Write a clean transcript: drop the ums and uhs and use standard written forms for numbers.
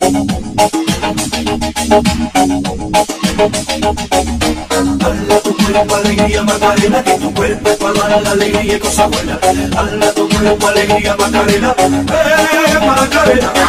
Hala tu cuerpo, alegría, Macarena, que tu cuerpo para dar la alegría y cosa buena. Hala tu cuerpo, alegría, Macarena, Macarena.